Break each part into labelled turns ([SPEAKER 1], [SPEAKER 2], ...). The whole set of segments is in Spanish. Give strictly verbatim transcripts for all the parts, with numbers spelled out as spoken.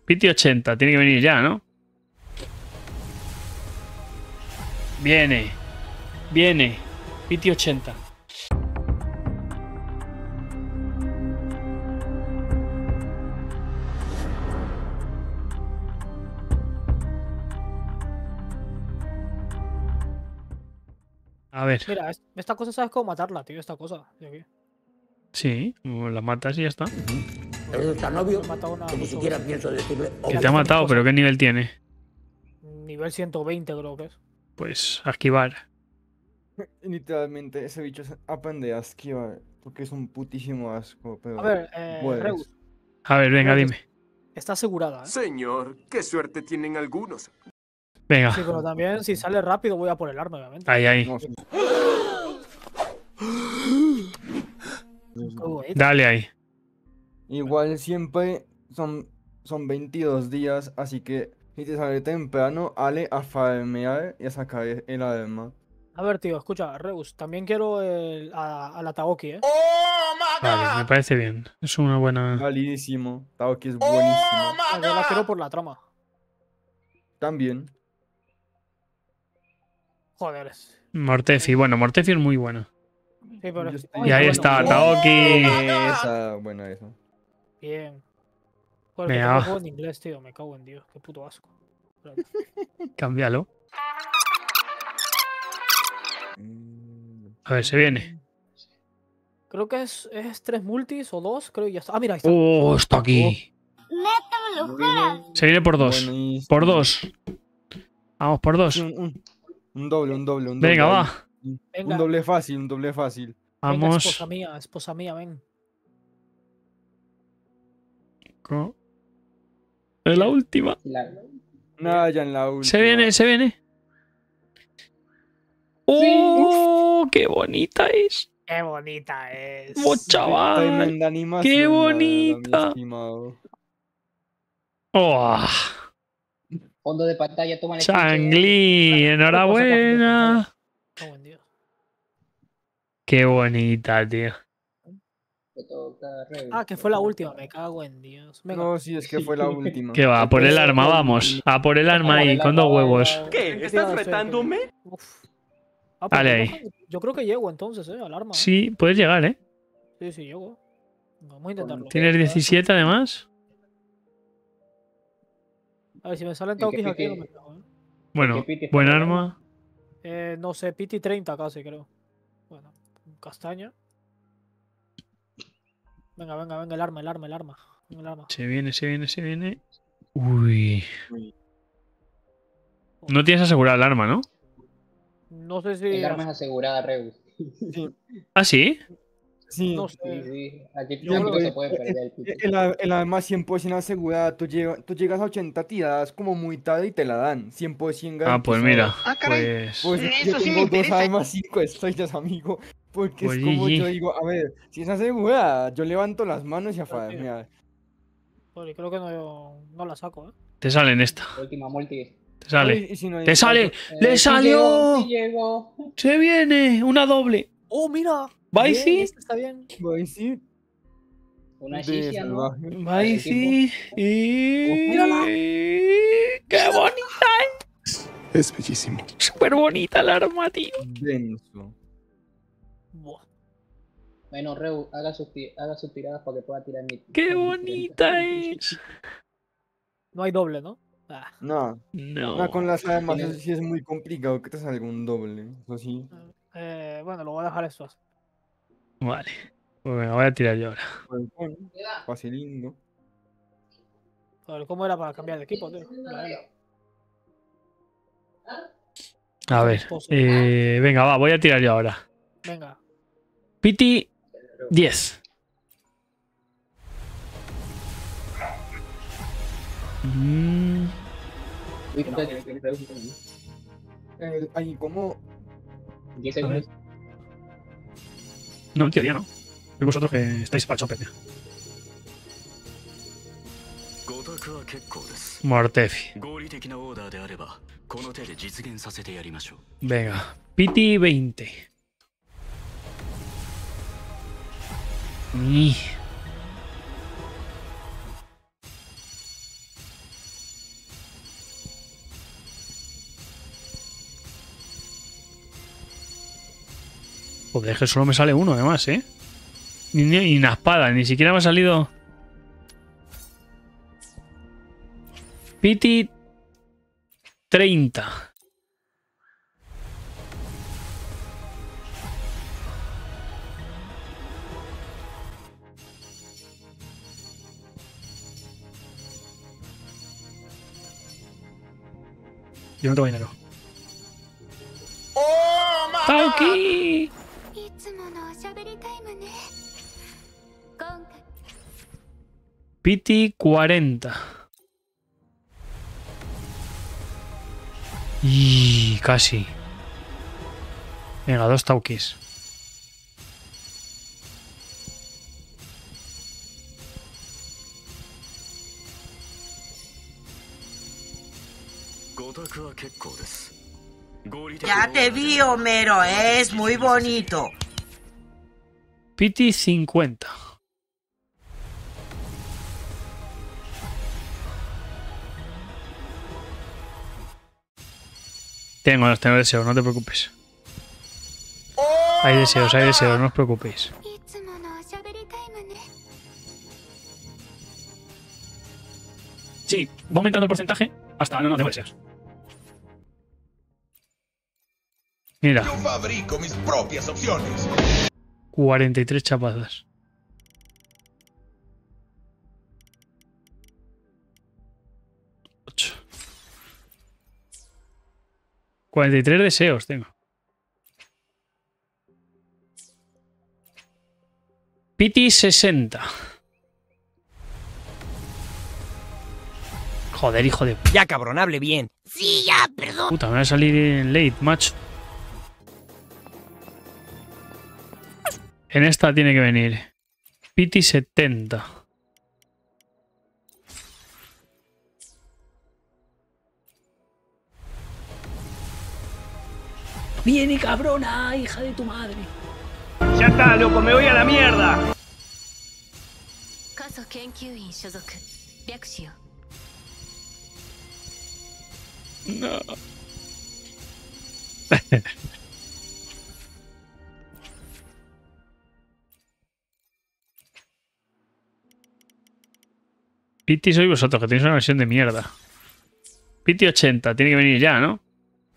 [SPEAKER 1] Piti ochenta, tiene que venir ya, ¿no? Viene. Viene. Piti ochenta. A ver.
[SPEAKER 2] Mira, es- esta cosa sabes cómo matarla, tío, esta cosa. de aquí.
[SPEAKER 1] Sí, la matas y ya está.
[SPEAKER 3] Eso es tan obvio
[SPEAKER 2] Me ha matado una
[SPEAKER 3] que ni
[SPEAKER 2] mucho-
[SPEAKER 3] siquiera pienso decirle.
[SPEAKER 1] Que te ha matado, pero ¿qué nivel tiene?
[SPEAKER 2] Nivel ciento veinte creo que es.
[SPEAKER 1] Pues a esquivar.
[SPEAKER 4] Literalmente, ese bicho se- aprende a esquivar, porque es un putísimo asco, pero
[SPEAKER 2] A ver, eh,
[SPEAKER 4] puedes.
[SPEAKER 2] Reus,
[SPEAKER 1] A ver, venga,
[SPEAKER 2] Reus,
[SPEAKER 1] dime.
[SPEAKER 2] está asegurada, ¿eh?
[SPEAKER 5] Señor, qué suerte tienen algunos.
[SPEAKER 1] Venga.
[SPEAKER 2] Sí, pero también si sale rápido voy a por el arma, obviamente.
[SPEAKER 1] Ahí, ahí.
[SPEAKER 4] No, sí.
[SPEAKER 2] Qué bonito.
[SPEAKER 1] Dale ahí.
[SPEAKER 4] Igual siempre son, son veintidós días, así que si te sale temprano, ale a farmear y a sacar e- el arma.
[SPEAKER 2] A ver, tío, escucha, Reus, también quiero el, a, a la Taoki, ¿eh?
[SPEAKER 1] Vale, me parece bien. Es una buena...
[SPEAKER 4] Validísimo. Taoki es buenísimo.
[SPEAKER 2] Ah, yo la quiero por la trama.
[SPEAKER 4] También.
[SPEAKER 2] Joder. es-
[SPEAKER 1] Mortefi. Bueno, Mortefi es muy bueno.
[SPEAKER 2] Sí, pero
[SPEAKER 4] Yo
[SPEAKER 2] es-
[SPEAKER 4] estoy-
[SPEAKER 2] Ay,
[SPEAKER 1] Y ahí
[SPEAKER 2] bueno,
[SPEAKER 1] está,
[SPEAKER 2] bueno.
[SPEAKER 1] Taoki.
[SPEAKER 4] Esa, buena esa.
[SPEAKER 2] Bien. Joder, que
[SPEAKER 1] Venga,
[SPEAKER 2] tengo
[SPEAKER 1] va.
[SPEAKER 2] el juego en inglés, tío, me cago en Dios, qué puto asco. Espérate.
[SPEAKER 1] Cámbialo.
[SPEAKER 4] Mm,
[SPEAKER 1] A ver, se viene.
[SPEAKER 2] Creo que es, es tres multis o dos, creo y ya está. Ah, mira, ahí está.
[SPEAKER 1] Oh, está aquí. Se viene por dos.
[SPEAKER 4] buenísimo.
[SPEAKER 1] Por dos. Vamos, por dos.
[SPEAKER 4] Sí, un, un- un doble, un doble, un doble.
[SPEAKER 1] Venga,
[SPEAKER 4] ahí.
[SPEAKER 1] va.
[SPEAKER 2] Venga.
[SPEAKER 4] Un doble fácil, un doble fácil.
[SPEAKER 2] Venga,
[SPEAKER 1] Vamos.
[SPEAKER 2] esposa mía, esposa mía, ven.
[SPEAKER 1] con la última.
[SPEAKER 4] Nada, ya en la última.
[SPEAKER 1] Se viene, se viene. ¡Oh! ¡Qué bonita es!
[SPEAKER 2] Qué bonita es.
[SPEAKER 1] ¡Oh, chaval!
[SPEAKER 4] Tremenda animación,
[SPEAKER 1] ¡Qué
[SPEAKER 4] la verdad, mi
[SPEAKER 1] bonita!
[SPEAKER 4] estimado.
[SPEAKER 1] ¡Oh!
[SPEAKER 6] Fondo de pantalla, toma el
[SPEAKER 1] ¡Changli! ¡Enhorabuena!
[SPEAKER 2] Cago en Dios.
[SPEAKER 1] ¡Qué bonita, tío!
[SPEAKER 6] Te toca, Reus.
[SPEAKER 2] Ah, que fue la última, me cago en Dios. Venga.
[SPEAKER 4] No, sí, es que fue la última.
[SPEAKER 1] ¿Qué va? A por el arma, vamos. A por el arma ahí, con dos huevos.
[SPEAKER 5] ¿Qué? ¿Estás retándome?
[SPEAKER 2] Uf. Ah, pues
[SPEAKER 1] Dale
[SPEAKER 2] yo
[SPEAKER 1] ahí.
[SPEAKER 2] creo que- Yo creo que llego entonces, eh, al arma. ¿eh?
[SPEAKER 1] Sí, puedes llegar, ¿eh?
[SPEAKER 2] Sí, sí, llego. Vamos a intentarlo.
[SPEAKER 1] Tienes diecisiete además.
[SPEAKER 2] A ver, si me salen
[SPEAKER 6] ¿Y qué
[SPEAKER 2] Taokis aquí,
[SPEAKER 6] piti?
[SPEAKER 2] no me cago, ¿eh?
[SPEAKER 1] Bueno,
[SPEAKER 6] ¿Qué piti
[SPEAKER 1] buen
[SPEAKER 6] para el
[SPEAKER 1] arma.
[SPEAKER 2] Eh, no sé, Piti treinta casi, creo. Bueno, castaña. Venga, venga, venga, el arma, el arma, el arma. Venga, el arma.
[SPEAKER 1] Se viene, se viene, se viene. Uy. No tienes asegurado el arma, ¿no?
[SPEAKER 2] No sé si.
[SPEAKER 6] El arma es asegurada, Reus.
[SPEAKER 4] Sí,
[SPEAKER 1] ¿Ah, sí?
[SPEAKER 4] sí.
[SPEAKER 2] No
[SPEAKER 6] Sí,
[SPEAKER 2] sé.
[SPEAKER 6] sí. Aquí
[SPEAKER 2] Yo
[SPEAKER 6] no
[SPEAKER 2] creo
[SPEAKER 6] se
[SPEAKER 4] que-
[SPEAKER 6] puede perder el piti.
[SPEAKER 4] El, ar- el arma cien por ciento asegurada. Tú, llega- tú llegas a ochenta tiradas como muy tarde y te la dan. cien por ciento
[SPEAKER 1] Ah, pues
[SPEAKER 4] garantizado.
[SPEAKER 1] mira. Pues.
[SPEAKER 4] Pues yo tengo dos armas cinco estrellas, amigo. Porque
[SPEAKER 1] Pues
[SPEAKER 4] es como
[SPEAKER 1] G G.
[SPEAKER 4] yo digo, a ver, si es asegurada, yo levanto las manos y a
[SPEAKER 2] Pero, tío,
[SPEAKER 4] farmear.
[SPEAKER 2] Joder, creo que no, no la saco, ¿eh?
[SPEAKER 1] Te sale en esta.
[SPEAKER 6] Última multi.
[SPEAKER 1] Te sale.
[SPEAKER 4] Oye, y si no hay
[SPEAKER 1] ¡Te sale!
[SPEAKER 4] tanto-
[SPEAKER 1] ¡Le
[SPEAKER 6] Eh, sí
[SPEAKER 1] salió!
[SPEAKER 6] llegó, sí llegó.
[SPEAKER 1] ¡Se viene! ¡Una doble!
[SPEAKER 2] ¡Oh, mira!
[SPEAKER 1] Baisi.
[SPEAKER 2] Bien, este está bien.
[SPEAKER 4] Pues sí,
[SPEAKER 6] Una
[SPEAKER 4] de
[SPEAKER 6] Shishia, ¿no?
[SPEAKER 4] salvaje.
[SPEAKER 1] Baisi. Y. ¡Qué bonita!
[SPEAKER 5] Es bellísimo.
[SPEAKER 1] Súper bonita el arma, tío.
[SPEAKER 4] Denso.
[SPEAKER 2] Buah.
[SPEAKER 6] Bueno, Reus, haga sus, ti- haga sus tiradas para que pueda tirar mi.
[SPEAKER 1] ¡Qué
[SPEAKER 6] mi
[SPEAKER 1] bonita es!
[SPEAKER 2] No hay doble, ¿no? Ah,
[SPEAKER 4] No,
[SPEAKER 1] No.
[SPEAKER 4] no, con las armas
[SPEAKER 6] Tiene-
[SPEAKER 4] eso sí es muy complicado que te salga un doble. Eso sí.
[SPEAKER 2] eh, bueno, lo voy a dejar esto así.
[SPEAKER 1] Vale. Pues venga, voy a tirar yo ahora.
[SPEAKER 4] Pues bueno, facilito.
[SPEAKER 2] A ver, ¿cómo era para cambiar de equipo, tío? La L.
[SPEAKER 1] A ver. eh, venga, va, voy a tirar yo ahora.
[SPEAKER 2] Venga.
[SPEAKER 1] Piti diez. Mm,
[SPEAKER 6] Uy, espérate,
[SPEAKER 4] Eh, ahí como
[SPEAKER 6] diez segundos.
[SPEAKER 1] no, en teoría no. Y vosotros que estáis para el chope, tío. Mortefi. Venga. Piti veinte. Y...
[SPEAKER 7] Joder, que solo me sale uno además, ¿eh? Ni, ni, ni una espada, ni siquiera me ha salido... Pity treinta. Yo no tengo dinero. ¡Tauki! Pity cuarenta. Y casi. Venga, dos taukis.
[SPEAKER 8] Ya te vi, Homero, es muy bonito.
[SPEAKER 7] Pity cincuenta. Tengo, tengo deseos, no te preocupes. Hay deseos, hay deseos, no os preocupéis. Sí, va aumentando el porcentaje hasta... No, no, tengo deseos. Mira.
[SPEAKER 9] Yo fabrico mis propias opciones.
[SPEAKER 7] cuarenta y tres chapazas. ocho. cuarenta y tres deseos tengo. Pity sesenta. Joder, hijo de...
[SPEAKER 10] Ya, cabrón, hable bien.
[SPEAKER 1] Sí, ya, perdón.
[SPEAKER 7] Puta, me va a salir en late, macho. En esta tiene que venir. Pity setenta. Viene, cabrona, hija de tu madre.
[SPEAKER 10] Ya está, loco, me voy a la mierda.
[SPEAKER 7] No. Pity sois vosotros, que tenéis una versión de mierda. Pity ochenta, tiene que venir ya, ¿no?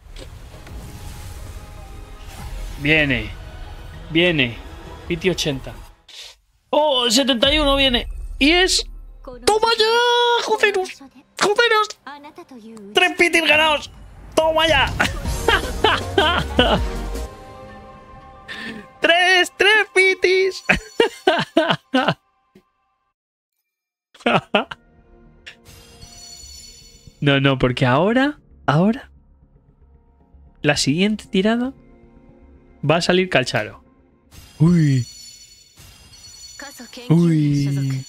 [SPEAKER 7] Viene. Viene. Pity ochenta. ¡Oh! El setenta y uno viene. Y es... ¡Toma ya! ¡Joderos! ¡Joderos! ¡Tres Pitys ganados! ¡Toma ya! ¡Tres! ¡Tres Pitys! No, no, porque ahora... Ahora... La siguiente tirada... Va a salir Calcharo. Uy. Uy.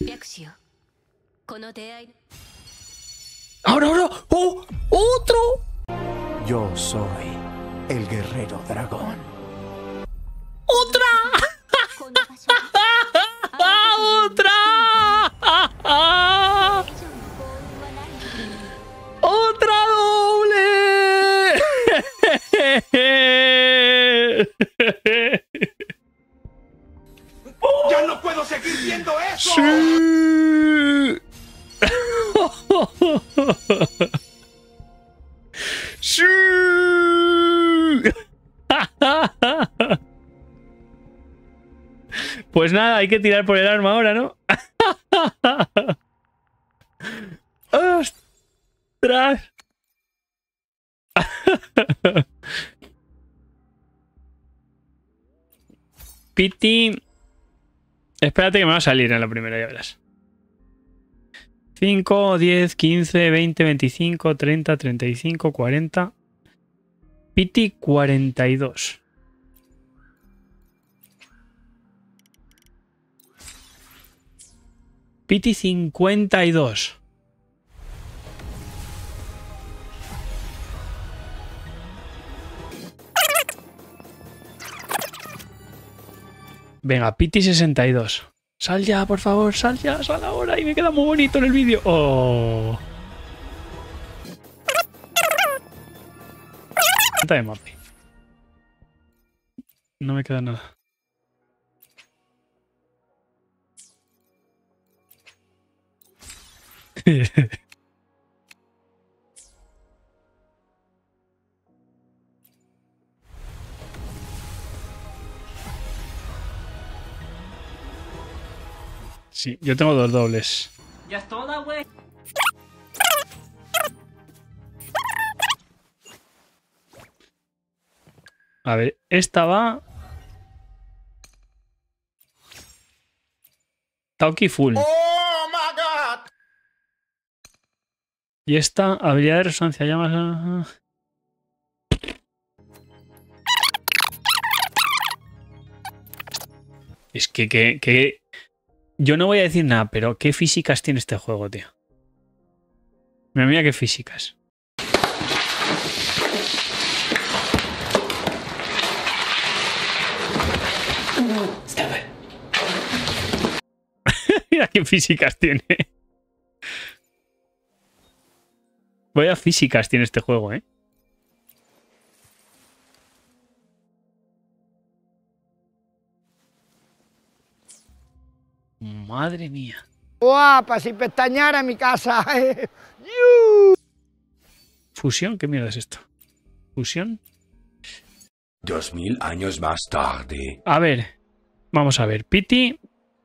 [SPEAKER 7] Ahora, ahora. ¡Oh! ¡Otro!
[SPEAKER 11] Yo soy el guerrero dragón.
[SPEAKER 7] ¡Otra! ¡Otra! ¡Otra doble!
[SPEAKER 9] ¡Ya no puedo seguir viendo eso!
[SPEAKER 7] ¡Sí! ¡Sí! Pues nada, hay que tirar por el arma ahora, ¿no? ¡Ostras! Pity. Espérate que me va a salir en la primera, ya verás. cinco, diez, quince, veinte, veinticinco, treinta, treinta y cinco, cuarenta. Pity cuarenta y dos. Pity cincuenta y dos. Venga, Pity sesenta y dos. Sal ya, por favor, sal ya, sal ahora. Y me queda muy bonito en el vídeo. Oh. De Mapi. No me queda nada. Sí, yo tengo dos dobles.
[SPEAKER 10] Ya es toda, güey.
[SPEAKER 7] A ver, esta va... Tauki full.
[SPEAKER 9] ¡Oh, my God!
[SPEAKER 7] Y esta, habilidad de resonancia llamas... Es que, que, que... Yo no voy a decir nada, pero ¿qué físicas tiene este juego, tío? Mira, mira qué físicas. Mira qué físicas tiene. Vaya físicas tiene este juego, ¿eh? Madre mía.
[SPEAKER 12] Guapa, sin pestañear a mi casa.
[SPEAKER 7] ¿Fusión? ¿Qué mierda es esto? ¿Fusión?
[SPEAKER 11] Dos mil años más tarde.
[SPEAKER 7] A ver. Vamos a ver. Pity.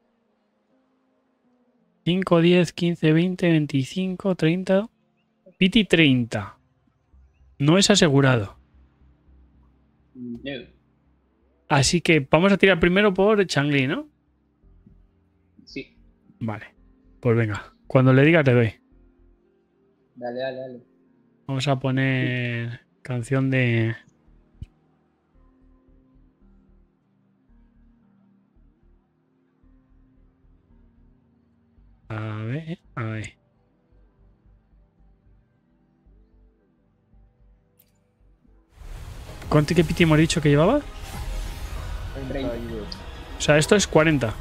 [SPEAKER 7] cinco, diez, quince, veinte, veinticinco, treinta. Pity treinta. No es asegurado.
[SPEAKER 6] No.
[SPEAKER 7] Así que vamos a tirar primero por Changli, ¿no?
[SPEAKER 6] Sí.
[SPEAKER 7] Vale. Pues venga. Cuando le diga te doy.
[SPEAKER 6] Dale, dale, dale.
[SPEAKER 7] Vamos a poner canción de... A ver, a ver. ¿Cuánto que piti hemos dicho que llevaba?
[SPEAKER 6] treinta.
[SPEAKER 7] O sea, esto es cuarenta.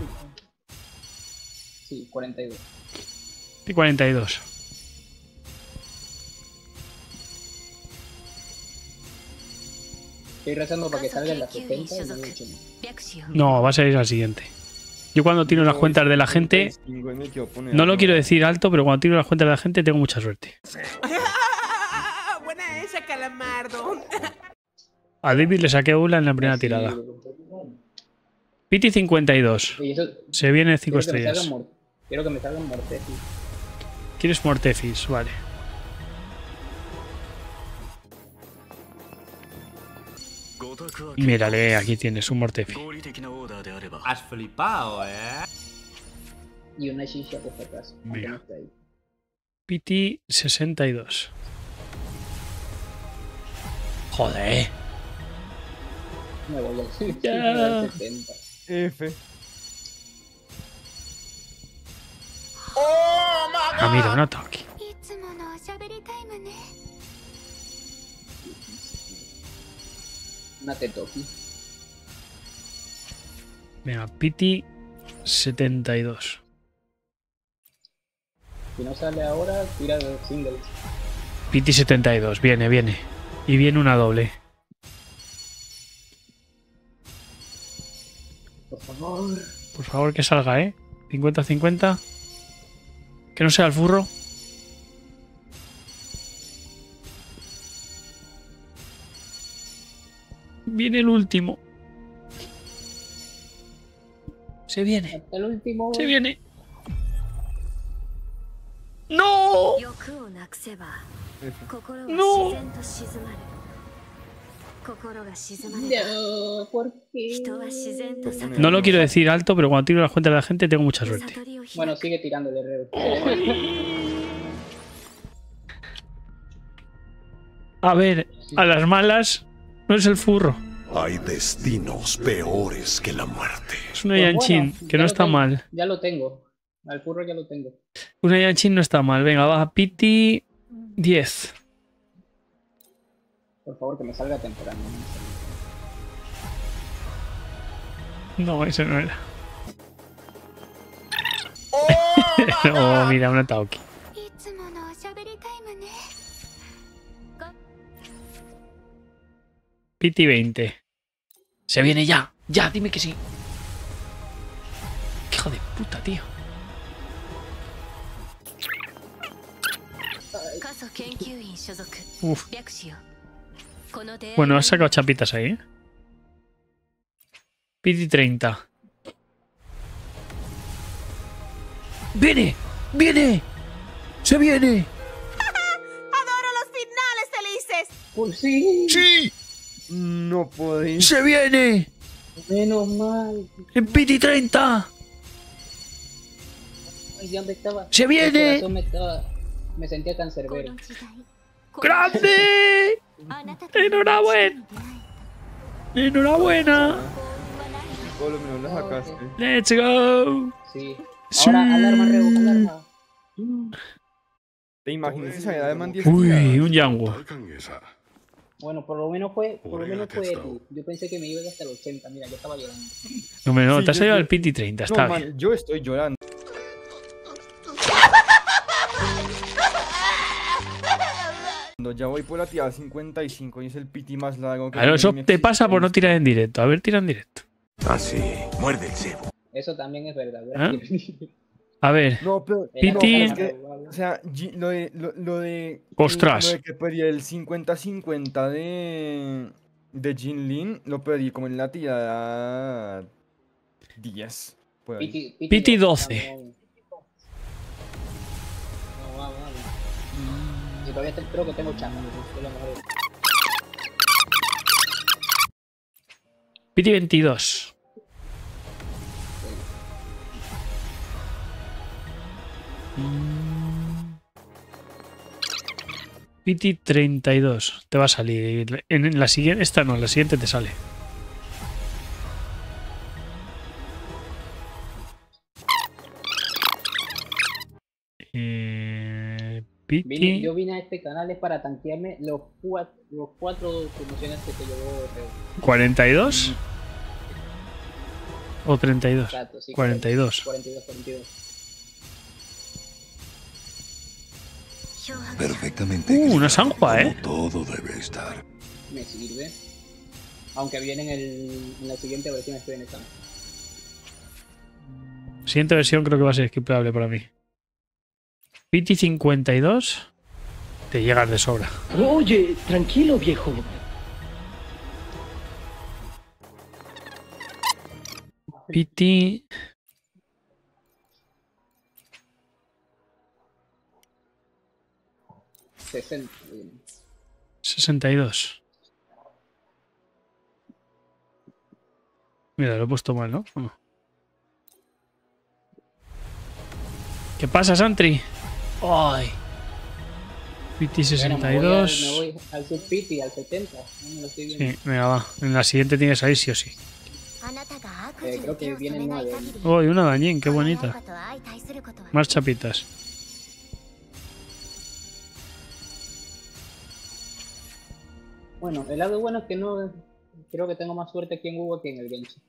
[SPEAKER 6] Sí, cuarenta y dos.
[SPEAKER 7] Y cuarenta y dos.
[SPEAKER 6] Estoy rezando para que salgan las setenta y no lo he hecho.
[SPEAKER 7] No, va a salir al siguiente. Yo cuando tiro las cuentas de la gente... No lo quiero decir alto, pero cuando tiro las cuentas de la gente tengo mucha suerte.
[SPEAKER 13] Buena esa, calamardo.
[SPEAKER 7] A David le saqué una en la primera tirada. Pity cincuenta y dos. Se viene cinco estrellas.
[SPEAKER 6] Quiero que me salgan Mortefis.
[SPEAKER 7] ¿Quieres Mortefis? Vale. Mírale, aquí tienes un Mortefis.
[SPEAKER 13] Has flipado, ¿eh?
[SPEAKER 6] Y una shisha por si acaso.
[SPEAKER 7] Mira. Pity sesenta y dos. Joder.
[SPEAKER 6] Me voy al
[SPEAKER 7] Ya.
[SPEAKER 6] setenta.
[SPEAKER 4] F.
[SPEAKER 7] Ah, mira, un ataque.
[SPEAKER 6] Una Tetoki.
[SPEAKER 7] Venga, Pity setenta y dos.
[SPEAKER 6] Si no sale ahora, tira de singles.
[SPEAKER 7] Pity setenta y dos, viene, viene. Y viene una doble.
[SPEAKER 6] Por favor.
[SPEAKER 7] Por favor, que salga, ¿eh? cincuenta cincuenta. Que no sea el furro. Viene el último. Se viene.
[SPEAKER 6] El último.
[SPEAKER 7] Se viene. ¡No! ¡No!
[SPEAKER 6] No, ¿por qué?
[SPEAKER 7] No lo quiero decir alto, pero cuando tiro las cuentas de la gente tengo mucha suerte.
[SPEAKER 6] Bueno, sigue tirándole, Reo.
[SPEAKER 7] A ver, a las malas no es el furro.
[SPEAKER 5] Hay destinos peores que la muerte.
[SPEAKER 7] Es una
[SPEAKER 6] Pues
[SPEAKER 7] Yanchin,
[SPEAKER 6] bueno,
[SPEAKER 7] que
[SPEAKER 6] ya
[SPEAKER 7] no
[SPEAKER 6] lo
[SPEAKER 7] está
[SPEAKER 6] tengo,
[SPEAKER 7] mal.
[SPEAKER 6] Ya lo tengo. Al furro ya lo tengo.
[SPEAKER 7] Una Yanchin no está mal. Venga, va, Pity diez.
[SPEAKER 6] Por favor, que me salga temprano.
[SPEAKER 7] No, ese no era. No, mira, una Taoki. Pity veinte. Se viene ya. Ya, dime que sí. Qué hijo de puta, tío. Uf. Bueno, has sacado chapitas ahí, ¿eh? Piti treinta. ¡Viene! ¡Viene! ¡Se viene!
[SPEAKER 8] ¡Adoro los finales felices!
[SPEAKER 6] Pues sí.
[SPEAKER 7] ¡Sí!
[SPEAKER 4] No podéis.
[SPEAKER 7] ¡Se viene!
[SPEAKER 6] Menos mal.
[SPEAKER 7] ¡En Piti treinta!
[SPEAKER 6] Ay, ya me estaba.
[SPEAKER 7] ¡Se viene!
[SPEAKER 6] El corazón me estaba. Me sentía cancerbero.
[SPEAKER 7] ¡Grande! ¡Enhorabuena! ¡Enhorabuena!
[SPEAKER 4] Por lo menos la sacaste.
[SPEAKER 7] ¡Let's go!
[SPEAKER 6] Sí. Ahora, alarma, Reu, alarma.
[SPEAKER 4] ¿Te imaginas si salía de man diez?
[SPEAKER 7] Uy, un Yango.
[SPEAKER 6] Bueno, por lo menos fue, por lo menos fue tú. Yo pensé que me iba hasta el ochenta, mira, yo estaba llorando.
[SPEAKER 7] No, me no,
[SPEAKER 4] Sí,
[SPEAKER 7] te has
[SPEAKER 4] yo-
[SPEAKER 7] salido
[SPEAKER 4] yo-
[SPEAKER 7] al Piti treinta,
[SPEAKER 4] No,
[SPEAKER 7] está
[SPEAKER 4] man,
[SPEAKER 7] bien.
[SPEAKER 4] yo estoy llorando. Cuando ya voy por la tirada cincuenta y cinco y es el piti más largo que
[SPEAKER 7] Claro, eso
[SPEAKER 4] tiene mi
[SPEAKER 7] te pasa por no
[SPEAKER 4] existencia.
[SPEAKER 7] tirar en directo. A ver, tira en directo.
[SPEAKER 11] Así, muerde el cebo.
[SPEAKER 6] Eso también es verdad, ¿verdad?
[SPEAKER 7] ¿Eh? A ver.
[SPEAKER 4] No, pero,
[SPEAKER 6] Era
[SPEAKER 4] no,
[SPEAKER 7] Piti-
[SPEAKER 4] pero es que, o sea, G- lo de, lo, lo de,
[SPEAKER 7] Ostras.
[SPEAKER 4] lo de que perdí el cincuenta cincuenta de, de Jin Lin, lo perdí como en la tirada diez. por ahí.
[SPEAKER 6] Piti, Piti,
[SPEAKER 7] Piti
[SPEAKER 6] dos,
[SPEAKER 7] doce.
[SPEAKER 6] vamos, vamos. Vamos, vamos. Y todavía te- creo que tengo chamba, es lo mejor.
[SPEAKER 7] Piti veintidós. Piti treinta y dos. Te va a salir. En la siguiente. Esta no, en la siguiente te sale. Eh,
[SPEAKER 6] Vine-
[SPEAKER 7] Piti.
[SPEAKER 6] yo vine a este canal es para tanquearme los cuatro, los cuatro promociones que se llevó Reu.
[SPEAKER 7] ¿cuarenta y dos? ¿O treinta y dos?
[SPEAKER 6] Exacto, sí,
[SPEAKER 7] cuarenta y dos.
[SPEAKER 6] cuarenta y dos, cuarenta y dos.
[SPEAKER 5] Perfectamente.
[SPEAKER 7] Uh, una
[SPEAKER 5] equilibrado,
[SPEAKER 7] Sanjua, ¿eh?
[SPEAKER 5] como todo debe estar.
[SPEAKER 6] Me sirve. Aunque viene en, el, en la siguiente versión estoy en esta.
[SPEAKER 7] Siguiente versión creo que va a ser skippable para mí. Piti cincuenta y dos. Te llegas de sobra.
[SPEAKER 10] Oye, tranquilo, viejo.
[SPEAKER 7] Piti.
[SPEAKER 6] sesenta. bien.
[SPEAKER 7] sesenta y dos. Mira, lo he puesto mal, ¿no? ¿O no? ¿Qué pasa, Santri? ¡Ay! Piti sesenta y
[SPEAKER 6] Bueno, me voy, al,
[SPEAKER 7] dos.
[SPEAKER 6] me voy al sub Piti, al setenta. No me lo estoy viendo.
[SPEAKER 7] Sí, venga, va. En la siguiente tiene que salir sí o sí.
[SPEAKER 6] Eh, creo que viene nueve.
[SPEAKER 7] ¡Uy, una dañín! ¡Qué bonita! Más chapitas.
[SPEAKER 6] Bueno, el lado bueno es que no. Creo que tengo más suerte aquí en Google que en el Genshin.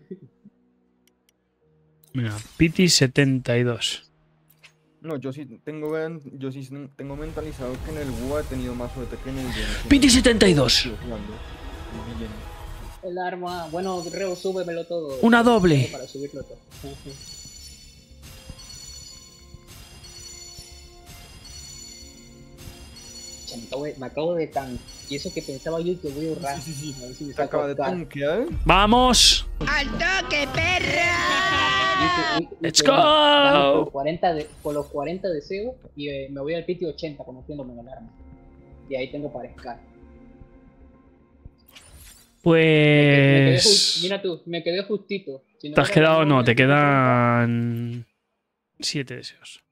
[SPEAKER 7] Mira, Piti setenta y dos.
[SPEAKER 4] No, yo sí tengo, ven- yo sí tengo mentalizado que en el W O A he tenido más suerte que en el Genshin.
[SPEAKER 7] Piti setenta y dos.
[SPEAKER 4] Sigo jugando bien.
[SPEAKER 6] El arma. Bueno, Reo, súbemelo todo.
[SPEAKER 7] Una doble.
[SPEAKER 6] Para subirlo todo. Che, Me acabo de, me acabo de tan. Y eso que pensaba yo que voy a ahorrar.
[SPEAKER 4] Sí, sí, sí.
[SPEAKER 6] A ver si me
[SPEAKER 4] Te
[SPEAKER 6] saco
[SPEAKER 4] acaba de
[SPEAKER 6] car.
[SPEAKER 4] tanquear.
[SPEAKER 7] ¡Vamos!
[SPEAKER 8] ¡Al toque, perra!
[SPEAKER 6] Y- y- y-
[SPEAKER 7] Let's
[SPEAKER 6] y- gano
[SPEAKER 7] go.
[SPEAKER 6] Por, cuarenta de, por los cuarenta deseos y eh, me voy al Piti ochenta conociéndome en el arma. Y ahí tengo para escar. Me quedé ju-
[SPEAKER 7] Pues.
[SPEAKER 6] mira tú, me quedé justito. Si no
[SPEAKER 7] Te has
[SPEAKER 6] hubiera
[SPEAKER 7] quedado,
[SPEAKER 6] ganado
[SPEAKER 7] no,
[SPEAKER 6] en
[SPEAKER 7] te
[SPEAKER 6] el Piti ochenta,
[SPEAKER 7] quedan. Siete deseos.